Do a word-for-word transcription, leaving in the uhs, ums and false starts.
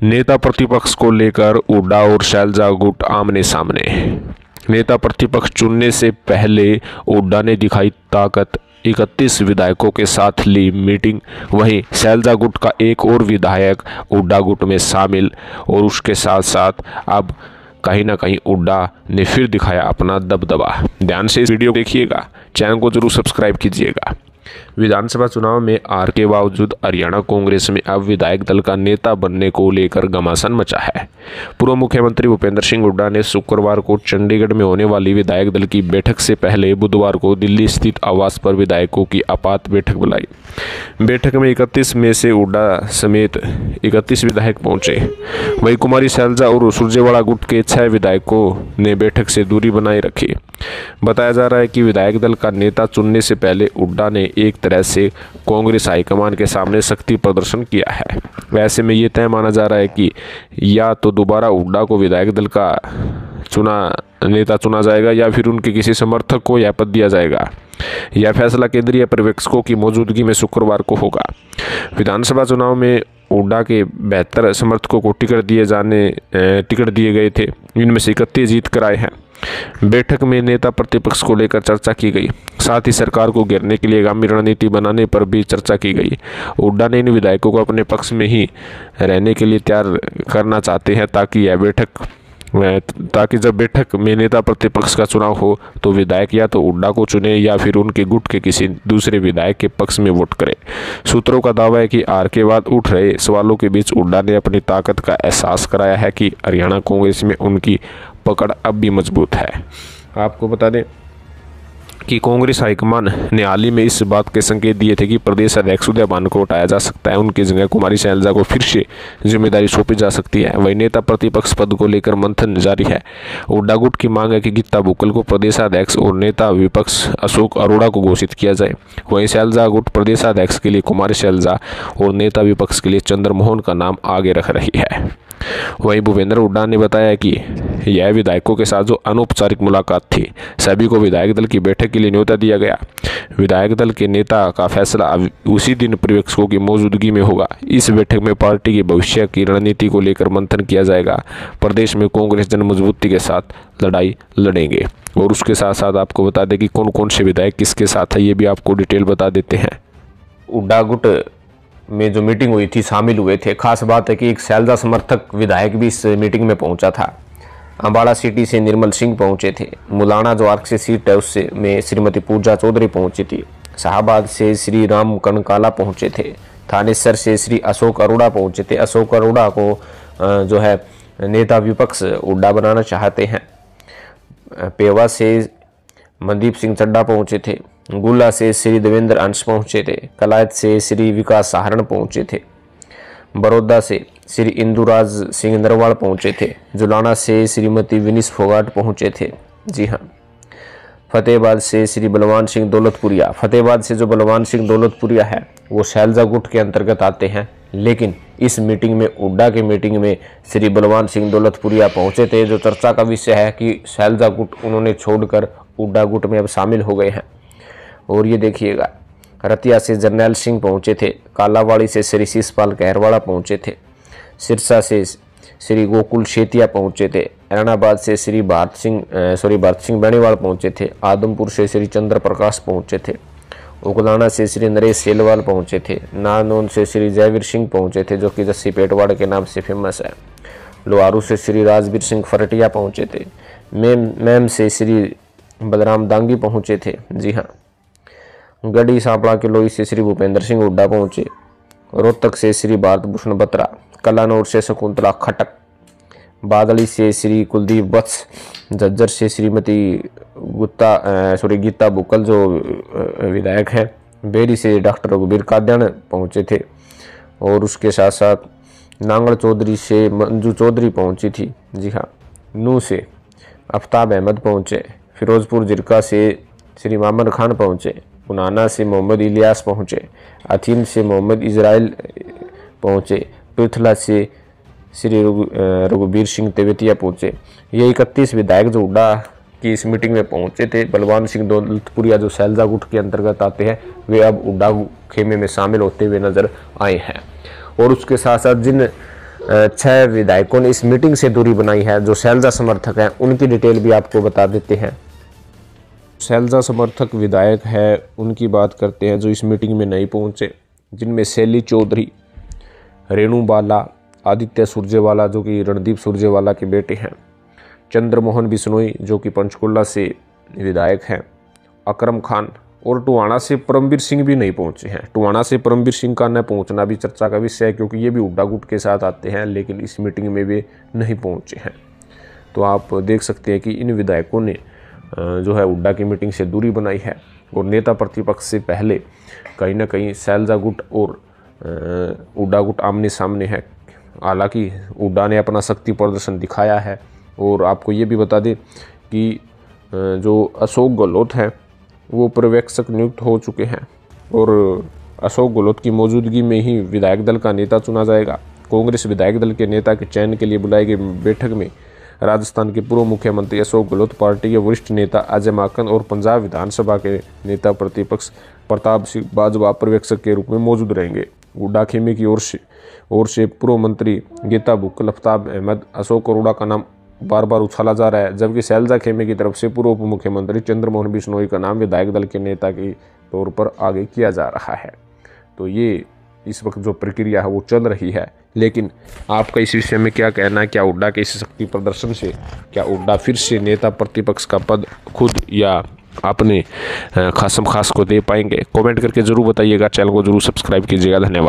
नेता प्रतिपक्ष को लेकर हुड्डा और शैलजा गुट आमने सामने। नेता प्रतिपक्ष चुनने से पहले हुड्डा ने दिखाई ताकत, इकतीस विधायकों के साथ ली मीटिंग। वहीं शैलजा गुट का एक और विधायक हुड्डा गुट में शामिल, और उसके साथ साथ अब कहीं ना कहीं हुड्डा ने फिर दिखाया अपना दबदबा। ध्यान से इस वीडियो को देखिएगा, चैनल को जरूर सब्सक्राइब कीजिएगा। विधानसभा चुनाव में हार के बावजूद हरियाणा कांग्रेस में अब विधायक दल का नेता बनने को लेकर घमासान मचा है। पूर्व मुख्यमंत्री भूपेंद्र सिंह हुड्डा ने शुक्रवार को चंडीगढ़ में होने वाली विधायक दल की बैठक से पहले बुधवार को दिल्ली स्थित आवास पर विधायकों की आपात बैठक बुलाई। बैठक में इकतीस में से हुड्डा समेत इकतीस विधायक पहुंचे। वहीं कुमारी शैलजा और सुरजेवाला गुट के छह विधायकों ने बैठक से दूरी बनाए रखी। बताया जा रहा है कि विधायक दल का नेता चुनने से पहले हुड्डा ने एक तरह से कांग्रेस हाईकमान के सामने शक्ति प्रदर्शन किया है। वैसे में ये तय माना जा रहा है कि या तो दोबारा हुड्डा को विधायक दल का चुना नेता चुना जाएगा या फिर उनके किसी समर्थक को यह पद दिया जाएगा। यह फैसला केंद्रीय पर्यवेक्षकों की मौजूदगी में शुक्रवार को होगा। विधानसभा चुनाव में हुड्डा के बहत्तर समर्थकों को टिकट दिए जाने टिकट दिए गए थे, इनमें से इकतीस जीत कर आए हैं। बैठक में नेता प्रतिपक्ष को लेकर चर्चा की गई, साथ ही सरकार को घेरने के लिए आगामी रणनीति बनाने पर भी चर्चा की गई। हुड्डा ने इन विधायकों को अपने पक्ष में ही रहने के लिए तैयार करना चाहते हैं ताकि यह बैठक ताकि जब बैठक में नेता प्रतिपक्ष का चुनाव हो तो विधायक या तो हुड्डा को चुने या फिर उनके गुट के किसी दूसरे विधायक के पक्ष में वोट करे। सूत्रों का दावा है कि हार के बाद उठ रहे सवालों के बीच हुड्डा ने अपनी ताकत का एहसास कराया है कि हरियाणा कांग्रेस में उनकी पकड़ अब भी मजबूत है। आपको बता दें कि कांग्रेस हाईकमान ने हाल ही में इस बात के संकेत दिए थे कि प्रदेश अध्यक्ष उदयभान को हटाया जा सकता है, उनकी जगह कुमारी शैलजा को फिर से जिम्मेदारी सौंपी जा सकती है। वही नेता प्रतिपक्ष पद को लेकर मंथन जारी है। हुड्डा गुट की मांग है कि गीता बुक्कल को प्रदेशाध्यक्ष और नेता विपक्ष अशोक अरोड़ा को घोषित किया जाए। वहीं शैलजा गुट प्रदेशाध्यक्ष के लिए कुमारी शैलजा और नेता विपक्ष के लिए चंद्रमोहन का नाम आगे रख रही है। वहीं भूपेंद्र हुड्डा ने बताया कि यह विधायकों के साथ जो अनौपचारिक मुलाकात थी, सभी को विधायक दल की बैठक के लिए न्योता दिया गया। विधायक दल के नेता का फैसला उसी दिन पर्यवेक्षकों की मौजूदगी में होगा। इस बैठक में पार्टी की भविष्य की रणनीति को लेकर मंथन किया जाएगा। प्रदेश में कांग्रेस जन मजबूती के साथ लड़ाई लड़ेंगे। और उसके साथ साथ आपको बता दें कि कौन कौन से विधायक किसके साथ है, ये भी आपको डिटेल बता देते हैं। हुड्डा गुट में जो मीटिंग हुई थी शामिल हुए थे। खास बात है कि एक शैलजा समर्थक विधायक भी इस मीटिंग में पहुंचा था। अम्बाड़ा सिटी से निर्मल सिंह पहुंचे थे। मुलाना जो आरक्षित सीट है उससे में श्रीमती पूजा चौधरी पहुंची थी। शाहबाद से श्री राम कनकाला पहुंचे थे। थानेसर से श्री अशोक अरोड़ा पहुंचे थे। अशोक अरोड़ा को जो है नेता विपक्ष हुड्डा बनाना चाहते हैं। पेवा से मनदीप सिंह चड्डा पहुंचे थे। गुला से श्री देवेंद्र अंश पहुंचे थे। कलायत से श्री विकास सहारण पहुंचे थे। बड़ौदा से श्री इंदुराज सिंह नरवाल पहुंचे थे। जुलाना से श्रीमती विनीश फोगाट पहुंचे थे। जी हाँ। फतेहाबाद से श्री बलवान सिंह दौलतपुरिया फतेहाबाद से जो बलवान सिंह दौलतपुरिया है वो शैलजा गुट के अंतर्गत आते हैं, लेकिन इस मीटिंग में हुड्डा के मीटिंग में श्री बलवान सिंह दौलतपुरिया पहुंचे थे। जो चर्चा का विषय है कि शैलजा गुट उन्होंने छोड़कर हुड्डा गुट में अब शामिल हो गए हैं। और ये देखिएगा, रतिया से जरनैल सिंह पहुंचे थे। कालावाड़ी से श्री शीशपाल कहरवाड़ा पहुंचे थे। सिरसा से श्री गोकुल शेतिया पहुंचे थे। ऐरणाबाद से श्री भारत सिंह सॉरी भारत सिंह बेनीवाल पहुंचे थे। आदमपुर से श्री चंद्र प्रकाश पहुंचे थे। उगलाना से श्री नरेश सेलवाल पहुंचे थे। नानौन से श्री जयवीर सिंह पहुंचे थे, जो कि जस्सी पेटवाड़ के नाम से फेमस है। लोहारू से श्री राजवीर सिंह फरटिया पहुंचे थे। मेम मैम से श्री बलराम दांगी पहुंचे थे। जी हाँ। गढ़ी सांपड़ा के लोई से श्री भूपेंद्र सिंह हुड्डा पहुंचे। रोहतक से श्री भारत भूषण बत्रा। कलानौर से शकुंतला खटक। बादली से श्री कुलदीप वत्स। झज्जर से श्रीमती गुप्ता सॉरी गीता बुक्कल जो विधायक हैं। बेरी से डॉक्टर रघुबीर काद्यान पहुंचे थे। और उसके साथ साथ नांगल चौधरी से मंजू चौधरी पहुंची थी। जी हाँ। नू से आफ्ताब अहमद पहुंचे। फिरोजपुर जिरका से श्री मामन खान पहुंचे। उनाना से मोहम्मद इलियास पहुंचे। अथीन से मोहम्मद इजराइल पहुंचे। पृथला से श्री रघुबीर सिंह तेवतिया पहुंचे। ये इकतीस विधायक जो हुड्डा की इस मीटिंग में पहुंचे थे। बलवान सिंह दौलतपुरिया जो शैलजा गुट के अंतर्गत आते हैं, वे अब हुड्डा खेमे में शामिल होते हुए नजर आए हैं। और उसके साथ साथ जिन छह विधायकों ने इस मीटिंग से दूरी बनाई है। जो शैलजा समर्थक हैं उनकी डिटेल भी आपको बता देते हैं। शैलजा समर्थक विधायक है उनकी बात करते हैं जो इस मीटिंग में नहीं पहुंचे, जिनमें शैली चौधरी, रेणु बाला, आदित्य सुरजेवाला जो कि रणदीप सुरजेवाला के बेटे हैं, चंद्रमोहन बिश्नोई जो कि पंचकुला से विधायक हैं, अकरम खान, और टुहाना से परमवीर सिंह भी नहीं पहुंचे हैं। टुहाना से परमवीर सिंह का न पहुंचना भी चर्चा का विषय है, क्योंकि ये भी हुड्डा गुट के साथ आते हैं, लेकिन इस मीटिंग में वे नहीं पहुंचे हैं। तो आप देख सकते हैं कि इन विधायकों ने जो है हुड्डा की मीटिंग से दूरी बनाई है, और नेता प्रतिपक्ष से पहले कहीं ना कहीं शैलजा गुट और हुड्डा गुट आमने सामने है। हालांकि हुड्डा ने अपना शक्ति प्रदर्शन दिखाया है, और आपको ये भी बता दें कि जो अशोक गहलोत हैं वो पर्यवेक्षक नियुक्त हो चुके हैं, और अशोक गहलोत की मौजूदगी में ही विधायक दल का नेता चुना जाएगा। कांग्रेस विधायक दल के नेता के चयन के लिए बुलाई गई बैठक में राजस्थान के पूर्व मुख्यमंत्री अशोक गहलोत, पार्टी के वरिष्ठ नेता अजय माकन और पंजाब विधानसभा के नेता प्रतिपक्ष प्रताप सिंह बाजवा पर्यवेक्षक के रूप में मौजूद रहेंगे। हुड्डा खेमे की ओर से ओर से पूर्व मंत्री गीता बुक्कल, अफ्ताब अहमद, अशोक अरोड़ा का नाम बार बार उछाला जा रहा है, जबकि शैलजा खेमे की तरफ से पूर्व उप मुख्यमंत्री चंद्रमोहन बिश्नोई का नाम विधायक दल के नेता के तौर पर आगे किया जा रहा है। तो ये इस वक्त जो प्रक्रिया है वो चल रही है, लेकिन आपका इस विषय में क्या कहना है? क्या हुड्डा के इस शक्ति प्रदर्शन से क्या हुड्डा फिर से नेता प्रतिपक्ष का पद खुद या अपने खासम खास को दे पाएंगे? कमेंट करके जरूर बताइएगा। चैनल को जरूर सब्सक्राइब कीजिएगा। धन्यवाद।